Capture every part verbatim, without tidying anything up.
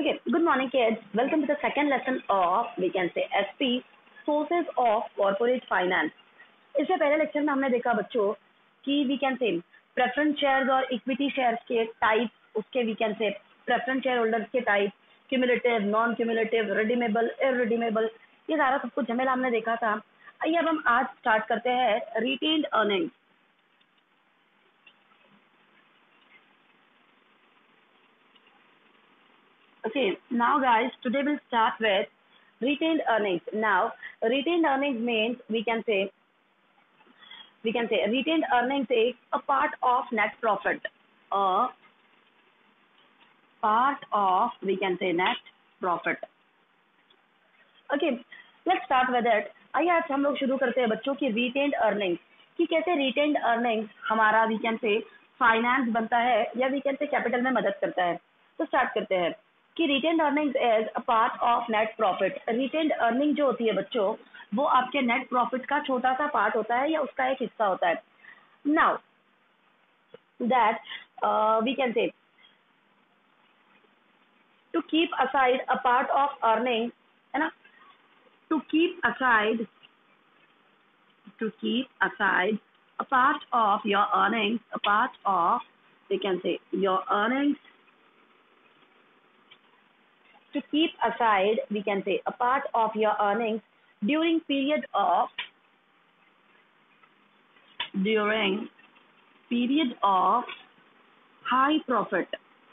Okay, good morning kids. Welcome to the second lesson of, we can say, S P, Sources of Corporate Finance. इससे पहले lecture में हमने देखा बच्चों कि we can say preference shares और equity shares के टाइप, उसके we can say preference share holders के type, cumulative, non cumulative, redeemable, irredeemable, ये सारा सब कुछ झमेला हमने देखा था। आइए अब हम आज स्टार्ट करते हैं retained earnings. Okay, now guys, today we'll start with retained earnings. Now, retained earnings means we can say we can say retained earnings is a part of net profit. A part of we can say net profit. Okay, let's start with it. आइए आज हम लोग शुरू करते हैं बच्चों की retained earnings कि कैसे retained earnings हमारा we can say फाइनेंस बनता है या we can say कैपिटल में मदद करता है। तो स्टार्ट करते हैं कि retained earnings is a part of net profit. Retained earning जो होती है बच्चों वो आपके नेट प्रॉफिट का छोटा सा पार्ट होता है या उसका एक हिस्सा होता है। Now that we can say to keep aside a part of earning, है ना, to keep aside to keep aside a part of your earnings, a part of we can say your earnings, to keep aside we can say a part of your earnings during period of during period of high profit.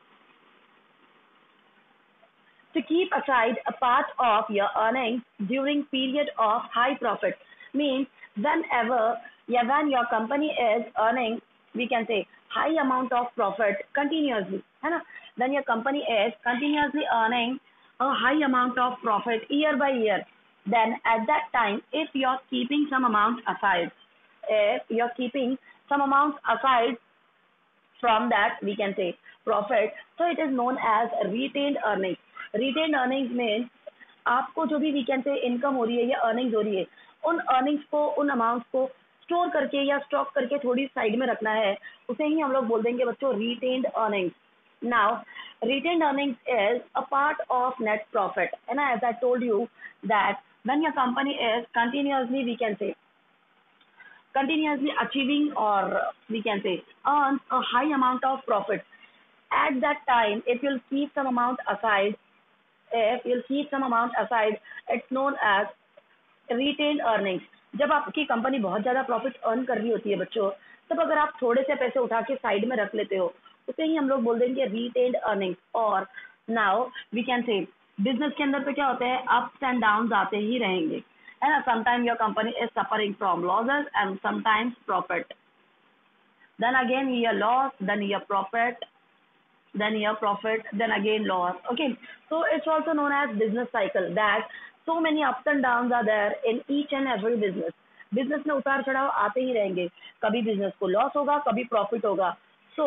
To keep aside a part of your earnings during period of high profit means whenever yeah, when your company is earning we can say high amount of profit continuously, है ना, when your company is continuously earning a high amount of profit year by year, then at that time if you're keeping some amount aside, if you're keeping some amount aside from that we can say profit, so it is known as retained earnings. Retained earnings means आपको जो भी we can say income हो रही है या earnings हो रही है उन अर्निंग्स को, उन अमाउंट्स को स्टोर करके या स्टॉक करके थोड़ी साइड में रखना है, उसे ही हम लोग बोल देंगे बच्चों retained earnings. Now, retained earnings is a part of net profit, and as I told you that when your company is continuously, we can say, continuously achieving or we can say earns a high amount of profit, at that time, if you'll keep some amount aside, if you'll keep some amount aside, it's known as retained earnings. जब आपकी company बहुत ज्यादा profit earn कर रही होती है बच्चों, तब अगर आप थोड़े से पैसे उठा के साइड में रख लेते हो उसे ही हम लोग बोल देंगे रिटेन्ड अर्निंग्स। और now we can say business के अंदर पे क्या होते हैं, अप्स एंड डाउन्स आते ही रहेंगे, है ना। Sometime your company is suffering from losses and sometimes profit, then again year loss, then year profit, then your profit, then again loss. Okay, so it's also known as business cycle, that so many ups and downs are there in each and every business. business में उतार चढ़ाव आते ही रहेंगे, कभी business को loss होगा, कभी profit होगा। so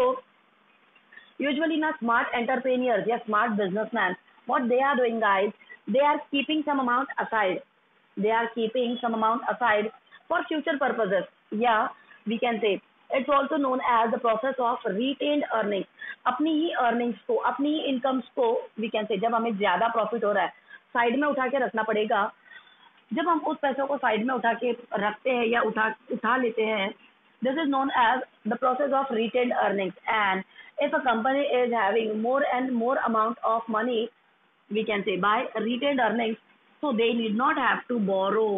usually na smart entrepreneurs या smart businessmen, what they are doing guys, they are keeping some amount aside, they are keeping some amount aside for future purposes. yeah, we can say it's also known as the process of retained earnings. अपनी ही earnings को, अपनी ही incomes को we can say जब हमें ज्यादा profit हो रहा है साइड में उठा के रखना पड़ेगा। जब हम उस पैसों को साइड में उठा के रखते हैं या उठा उठा लेते हैं, this is known as the process of retained earnings. And if a company is having more and more amount of money we can say by retained earnings, so they need not have to borrow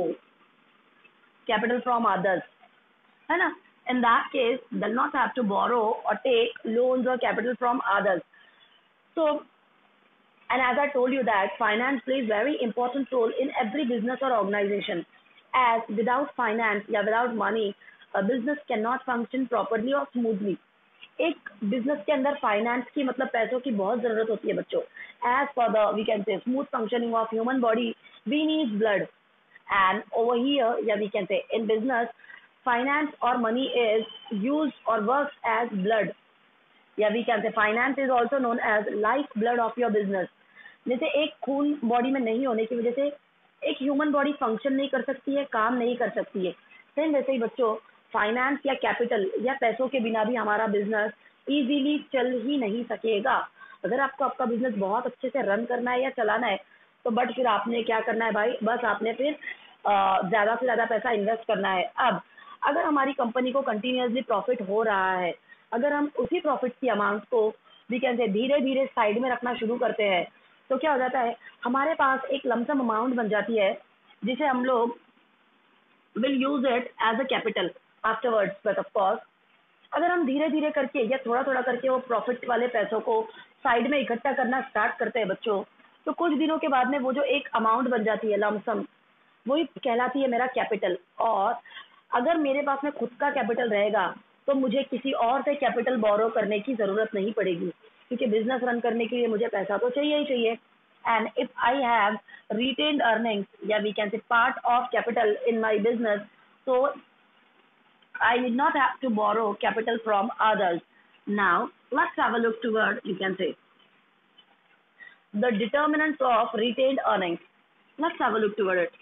capital from others, है ना। In that case, they'll not have to borrow or take loans or capital from others. So, and as I told you that finance plays very important role in every business or organization. As without finance, yeah, without money, a business cannot function properly or smoothly. एक business के अंदर finance की मतलब पैसों की बहुत जरूरत होती है बच्चों। As for the we can say smooth functioning of human body, we need blood. And over here, yeah, we can say in business, finance or money is used or works as blood. Yeah, we can say finance is also known as life blood of your business. जैसे एक खून body में नहीं होने की वजह से एक ह्यूमन बॉडी फंक्शन नहीं कर सकती है, काम नहीं कर सकती है। सेम वैसे ही बच्चों फाइनेंस या कैपिटल या पैसों के बिना भी हमारा बिजनेस इजीली चल ही नहीं सकेगा। अगर आपको आपका बिजनेस बहुत अच्छे से रन करना है या चलाना है तो बट फिर आपने क्या करना है भाई, बस आपने फिर अ, ज़्यादा से ज़्यादा पैसा इन्वेस्ट करना है। अब अगर हमारी कंपनी को कंटिन्यूअसली प्रॉफिट हो रहा है, अगर हम उसी प्रॉफिट की अमाउंट को वी कैन से धीरे धीरे साइड में रखना शुरू करते हैं तो क्या हो जाता है, हमारे पास एक लमसम अमाउंट बन जाती है जिसे हम लोग will use it as a capital afterwards. But of course अगर हम धीरे धीरे करके या थोड़ा थोड़ा करके वो प्रॉफिट वाले पैसों को साइड में इकट्ठा करना स्टार्ट करते हैं बच्चों, तो कुछ दिनों के बाद में वो जो एक अमाउंट बन जाती है लमसम, वही कहलाती है मेरा कैपिटल। और अगर मेरे पास में खुद का कैपिटल रहेगा तो मुझे किसी और से कैपिटल बोरो करने की जरूरत नहीं पड़ेगी, क्योंकि बिजनेस रन करने के लिए मुझे पैसा तो चाहिए ही चाहिए। And if I have retained earnings या we can say part of capital in my business, so I did not have to borrow capital from others. Now let's have a look toward, you can say, the determinants of retained earnings. Let's have a look toward it.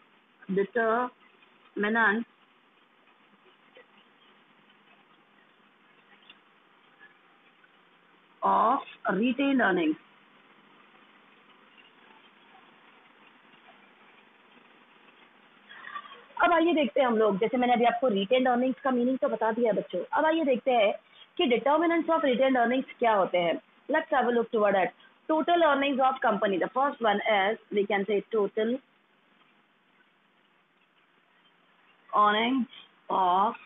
Determinants of retained earnings. अब आइए देखते हैं हम लोग, जैसे मैंने अभी आपको रिटेन्ड अर्निंग्स का मीनिंग तो बता दिया है बच्चों, अब आइए देखते हैं कि डिटर्मिनेंट्स ऑफ रिटेन्ड अर्निंग्स क्या होते हैं। Let's have a look toward at total earnings of company. The first one is we can say total earnings of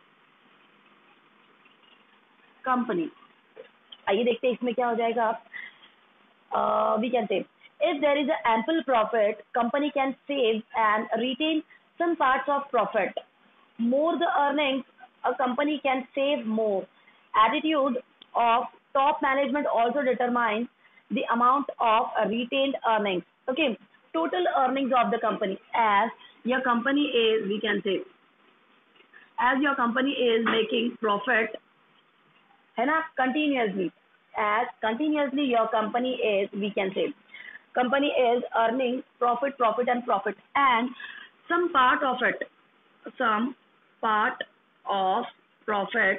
company. आइए देखते हैं इसमें क्या हो जाएगा। We can say if there is an ample profit, company can save and retain some parts of profit. More the earnings, a company can save more. Attitude of top management also determines the amount of uh, retained earnings. Okay, total earnings of the company. As your company is, we can say, as your company is making profit, है ना, continuously. As continuously your company is, we can say, company is earning profit, profit and profit, and some part of it, some part of profit,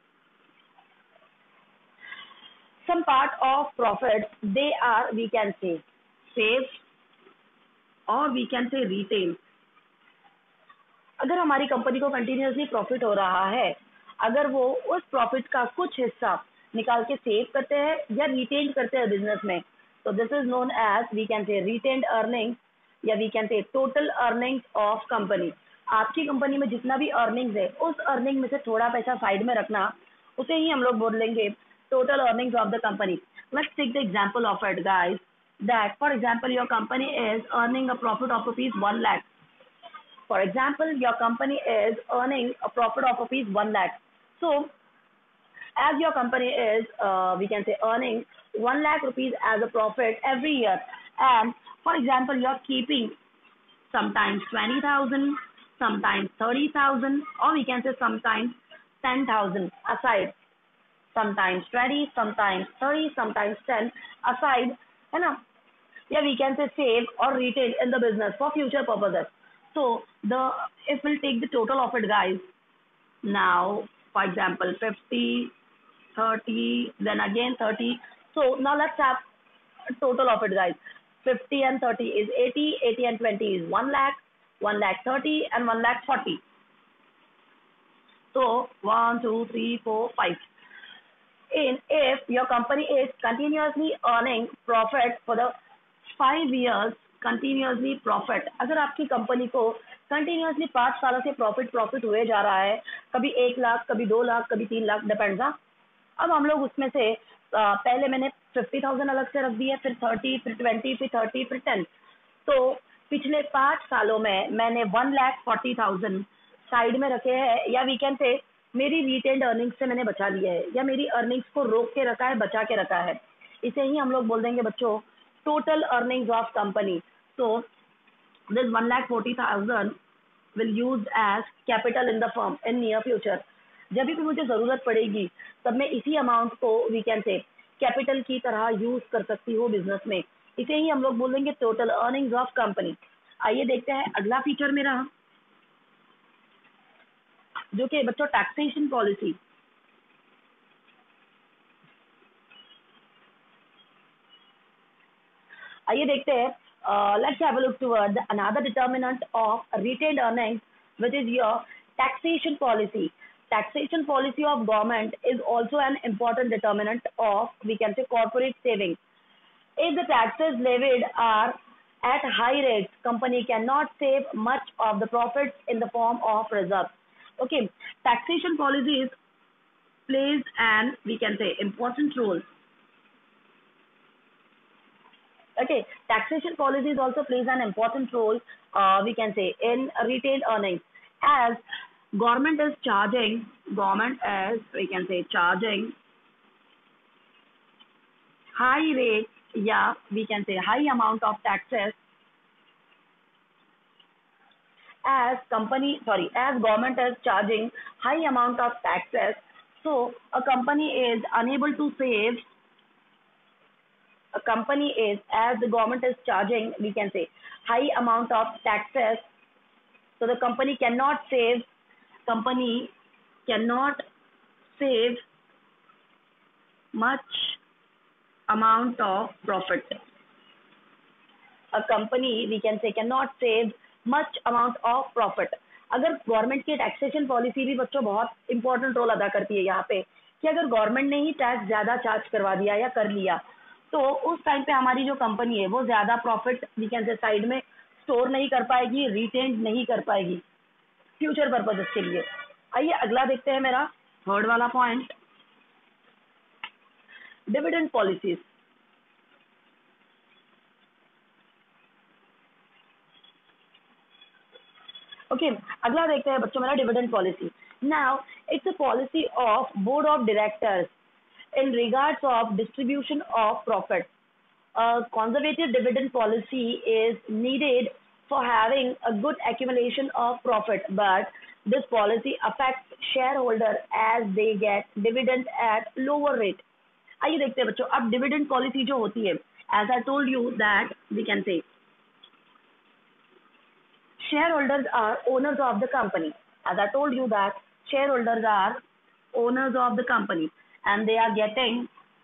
some part of profit, they are, we can say, save or we can say retain. अगर हमारी company को continuously profit हो रहा है, अगर वो उस profit का कुछ हिस्सा निकाल के सेव करते हैं या रिटेन करते हैं बिजनेस में, तो this is known as we can say retained earnings या we can say total earnings of company. आपकी कंपनी में जितना भी अर्निंग्स है उस अर्निंग में से थोड़ा पैसा साइड में रखना, उसे ही हम लोग बोलेंगे total earnings of the company. Let's take the example of it guys, that for example your company is earning a profit of rupees one lakh. For example, your company is earning a profit of rupees one lakh. So, as your company is, uh, we can say, earning one lakh rupees as a profit every year, and for example, you're keeping sometimes twenty thousand, sometimes thirty thousand, or we can say sometimes ten thousand aside, sometimes twenty, sometimes thirty, sometimes ten aside, है ना? Yeah, we can say save or retain in the business for future purposes. So the if we'll take the total of it, guys, now for example fifty, thirty, then again thirty. So now let's have a total of it, guys. fifty and thirty is eighty, eighty and twenty is one lakh, one lakh thirty and one lakh forty. So one, two, three, four, five. In if your company is continuously earning profit for the five years, continuously profit, अगर आपकी company को continuously पांच सालों से profit profit हुए जा रहा है, कभी एक लाख, कभी दो लाख, कभी तीन लाख, डिपेंड्स। हाँ, अब हम लोग उसमें से आ, पहले मैंने फिफ्टी थाउजेंड अलग से रख दिया, फिर थर्टी, फिर ट्वेंटी, फिर थर्टी, फिर टेन। तो पिछले पांच सालों में मैंने one lakh forty thousand side में रखे हैं, या वी कैन से मेरी रिटेन्ड अर्निंग्स से मैंने बचा लिया है, या मेरी अर्निंग्स को रोक के रखा है, बचा के रखा है। इसे ही हम लोग बोल देंगे बच्चों total earnings of company. So this one lakh forty thousand will use as capital in the firm in near future. जब भी मुझे जरूरत पड़ेगी तब मैं इसी अमाउंट को वी कैन से कैपिटल की तरह यूज कर सकती हूँ बिजनेस में। इसे ही हम लोग बोलेंगे टोटल अर्निंग्स ऑफ कंपनी। आइए देखते हैं अगला फीचर मेरा, जो कि बच्चों टैक्सेशन पॉलिसी। आइए देखते हैं, let's have a look toward another determinant of retained earnings which is your taxation policy. Taxation policy of government is also an important determinant of, we can say, corporate savings. If the taxes levied are at high rates, company cannot save much of the profits in the form of reserves. Okay, taxation policies plays an, we can say, important role. Okay, taxation policies also plays an important role, uh, we can say, in retained earnings, as government is charging, government is, we can say, charging high rates, yeah, we can say high amount of taxes, as company, sorry, as government is charging high amount of taxes, so a company is unable to save, a company is, as the government is charging, we can say, high amount of taxes, so the company cannot save, company cannot save much amount of profit. A company, we can say, cannot save much amount of profit. अगर government की taxation policy भी बच्चों बहुत important role अदा करती है यहाँ पे, कि अगर गवर्नमेंट ने ही टैक्स ज्यादा चार्ज करवा दिया या कर लिया, तो उस टाइम पे हमारी जो कंपनी है वो ज्यादा profit, we can say, side में स्टोर नहीं कर पाएगी, रिटेन नहीं कर पाएगी फ्यूचर पर्पजेस के लिए. आइए अगला देखते हैं, मेरा थर्ड वाला पॉइंट, डिविडेंड पॉलिसीज. ओके, अगला देखते हैं बच्चों मेरा dividend policy. Now it's a policy of board of directors in regards of distribution of profit. A conservative dividend policy is needed for having a good accumulation of profit, but this policy affects shareholder as they get dividend at lower rate. आइए देखते हैं बच्चों, अब dividend policy जो होती है, as I told you that we can say shareholders are owners of the company. As I told you that shareholders are owners of the company, and they are getting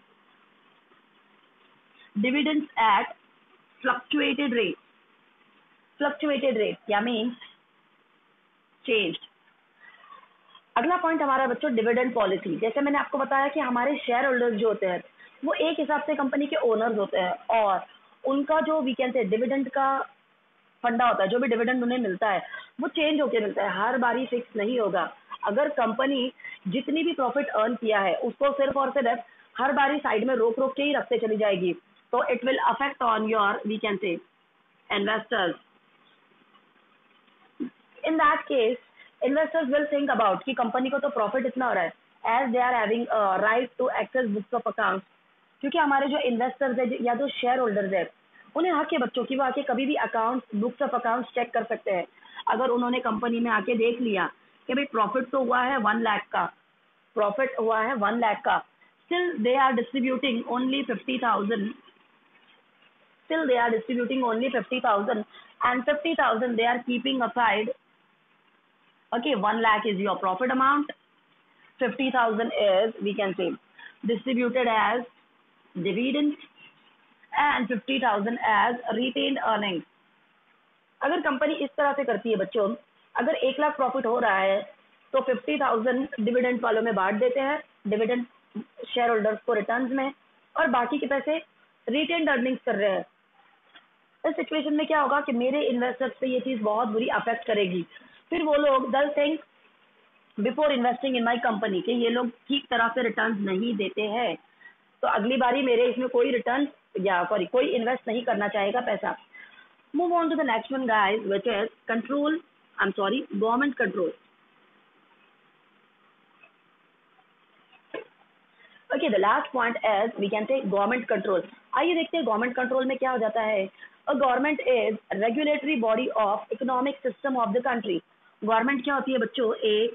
dividends at fluctuated rate. Fluctuated rate क्या means changed. अगला point हमारा बच्चों dividend policy. जैसे मैंने आपको बताया कि हमारे शेयर होल्डर्स जो होते हैं वो एक हिसाब से कंपनी के ओनर्स होते हैं, और उनका जो वी कैन से डिविडेंड का फंडा होता है, जो भी डिविडेंड उन्हें मिलता है वो चेंज होके मिलता है, हर बारी फिक्स नहीं होगा. अगर कंपनी जितनी भी प्रॉफिट अर्न किया है उसको सिर्फ और सिर्फ हर बारी साइड में रोक रोक के ही रखते चली जाएगी, तो it will affect on your, we can say, investors. In that case investors will think about कि कंपनी को तो प्रॉफिट इतना हो रहा है, as they are having right to access books of accounts. क्योंकि हमारे जो इन्वेस्टर्स है या जो शेयर होल्डर्स है उन्हें हक है बच्चों की वो आके कभी भी account books of accounts check कर सकते हैं. अगर उन्होंने कंपनी में आके देख लिया कि भाई प्रॉफिट तो हुआ है वन लाख का, प्रॉफिट हुआ है वन लाख का, still they are distributing only fifty thousand, still they are distributing only fifty thousand, and fifty thousand they are keeping aside. Okay, one lakh is your profit amount, fifty thousand is, we can say, distributed as dividends, and fifty thousand as retained earnings. अगर company इस तरह से करती है बच्चों, अगर एक lakh profit हो रहा है तो फिफ्टी थाउजेंड डिविडेंड वालों में बांट देते हैं, डिविडेंड शेयर होल्डर्स को रिटर्न्स में, और बाकी के पैसे रिटेन्ड अर्निंग्स कर रहे हैं. इस सिचुएशन में क्या होगा कि मेरे इन्वेस्टर्स पे ये चीज बहुत बुरी अफेक्ट करेगी. फिर वो लोग they'll think before investing in my company कि ये लोग ठीक तरह से रिटर्न्स नहीं देते हैं, तो अगली बारी मेरे इसमें कोई रिटर्न या सॉरी कोई इन्वेस्ट नहीं करना चाहेगा पैसा. Move on to the next one guys, which is control, I am sorry, government control. Okay, the last point is, we can say, government control. आइए देखते हैं गवर्नमेंट कंट्रोल में क्या हो जाता है. A government is regulatory body of economic system of the country. Government क्या होती है बच्चों, एक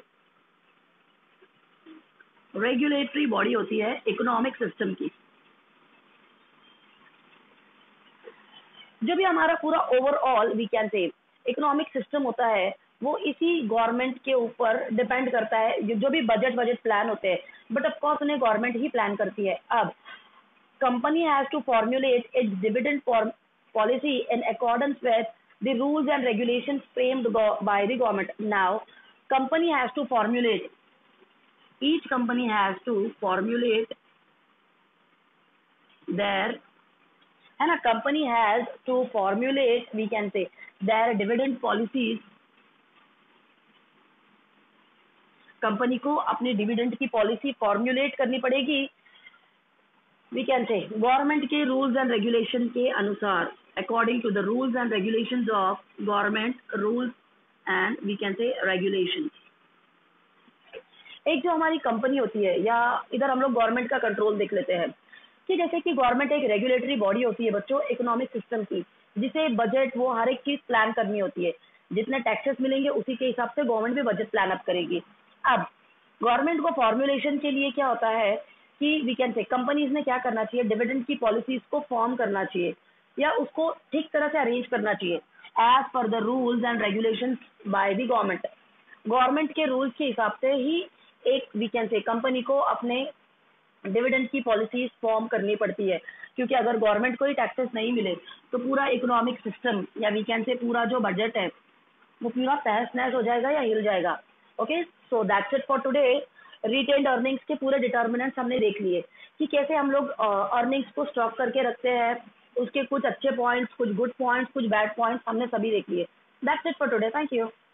रेगुलेटरी बॉडी होती है इकोनॉमिक सिस्टम की. जो भी हमारा पूरा overall, we can say, economic system होता है वो इसी गवर्नमेंट के ऊपर डिपेंड करता है. जो भी बजट बजट प्लान होते हैं, बट ऑफ कोर्स उन्हें गवर्नमेंट ही प्लान करती है. अब company has to formulate its dividend policy in accordance with the rules and regulations framed go- by the government. Now, company has to formulate, each company has to formulate their, and a company has to formulate, we can say, their dividend policies. Company को अपनी dividend की policy formulate करनी पड़ेगी, we can say government के rules and regulation के अनुसार, according to the rules and regulations of government rules and we can say regulation. एक जो हमारी कंपनी होती है, या इधर हम लोग गवर्नमेंट का कंट्रोल देख लेते हैं कि जैसे कि गवर्नमेंट एक रेगुलेटरी बॉडी होती है बच्चों इकोनॉमिक सिस्टम की, जिसे बजट वो हर एक चीज प्लान करनी होती है, जितने टैक्सेस मिलेंगे उसी के हिसाब से गवर्नमेंट भी बजट प्लान अप करेगी। अब गवर्नमेंट को फॉर्मुलेशन के लिए क्या होता है कि वी कैन से कंपनीज ने क्या करना चाहिए, डिविडेंड की पॉलिसीज को फॉर्म करना चाहिए या उसको ठीक तरह से अरेंज करना चाहिए as per the rules and regulations by the government. Government के रूल्स के हिसाब से ही एक वी कैन से कंपनी को अपने डिविडेंड की पॉलिसीज फॉर्म करनी पड़ती है, क्योंकि अगर गवर्नमेंट को ही टैक्सेस नहीं मिले तो पूरा इकोनॉमिक सिस्टम या वी कैन से पूरा जो बजट है वो पूरा तहस नहस हो जाएगा या हिल जाएगा। Okay, so that's it for today. Retained earnings के पूरे डिटर्मिनेंट्स हमने देख लिए कि कैसे हम लोग अर्निंग्स को स्टॉक करके रखते हैं, उसके कुछ अच्छे पॉइंट्स, कुछ गुड पॉइंट्स, कुछ बैड पॉइंट्स हमने सभी देख लिए। That's it for today, thank you.